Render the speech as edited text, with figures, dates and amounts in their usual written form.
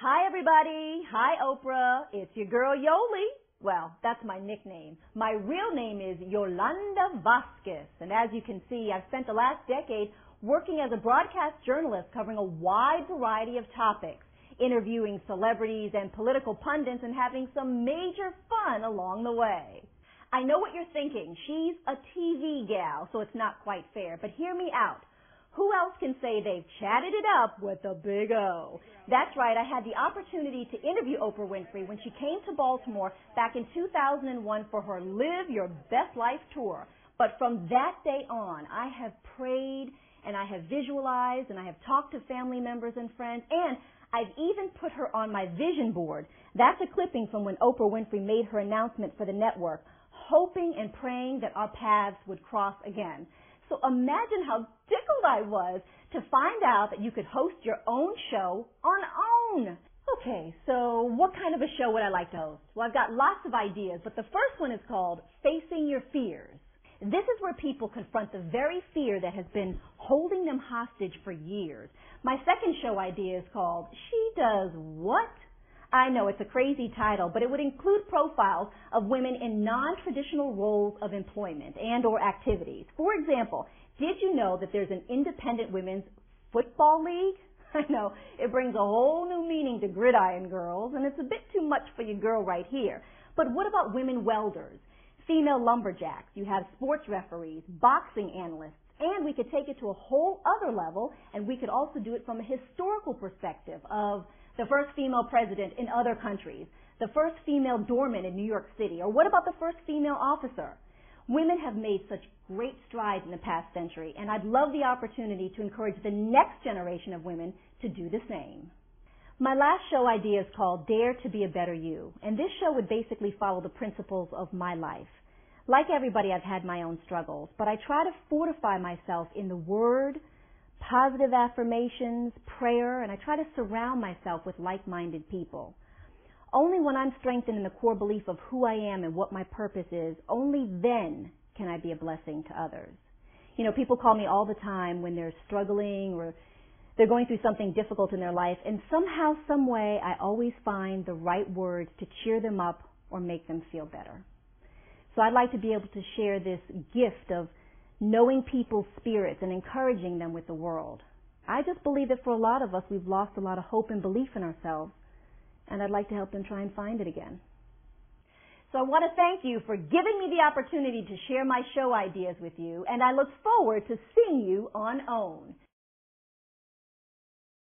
Hi, everybody. Hi, Oprah. It's your girl, Yoli. Well, that's my nickname. My real name is Yolanda Vasquez. And as you can see, I've spent the last decade working as a broadcast journalist covering a wide variety of topics, interviewing celebrities and political pundits and having some major fun along the way. I know what you're thinking. She's a TV gal, so it's not quite fair. But hear me out. Who else can say they've chatted it up with a big O? That's right, I had the opportunity to interview Oprah Winfrey when she came to Baltimore back in 2001 for her Live Your Best Life tour. But from that day on, I have prayed and I have visualized and I have talked to family members and friends, and I've even put her on my vision board. That's a clipping from when Oprah Winfrey made her announcement for the network, hoping and praying that our paths would cross again. So imagine how tickled I was to find out that you could host your own show on OWN. Okay, so what kind of a show would I like to host? Well, I've got lots of ideas, but the first one is called Facing Your Fears. This is where people confront the very fear that has been holding them hostage for years. My second show idea is called She Does What? I know it's a crazy title, but it would include profiles of women in non-traditional roles of employment and or activities. For example, did you know that there's an independent women's football league? I know, it brings a whole new meaning to gridiron girls, and it's a bit too much for your girl right here. But what about women welders, female lumberjacks? You have sports referees, boxing analysts, and we could take it to a whole other level, and we could also do it from a historical perspective of the first female president in other countries, the first female doorman in New York City, or what about the first female officer? Women have made such great strides in the past century, and I'd love the opportunity to encourage the next generation of women to do the same. My last show idea is called Dare to Be a Better You, and this show would basically follow the principles of my life. Like everybody, I've had my own struggles, but I try to fortify myself in the Word, positive affirmations, prayer, and I try to surround myself with like-minded people. Only when I'm strengthened in the core belief of who I am and what my purpose is, only then can I be a blessing to others. You know, people call me all the time when they're struggling or they're going through something difficult in their life, and somehow, some way, I always find the right words to cheer them up or make them feel better. So I'd like to be able to share this gift of knowing people's spirits and encouraging them with the world. I just believe that for a lot of us, we've lost a lot of hope and belief in ourselves, and I'd like to help them try and find it again. So I want to thank you for giving me the opportunity to share my show ideas with you, and I look forward to seeing you on OWN.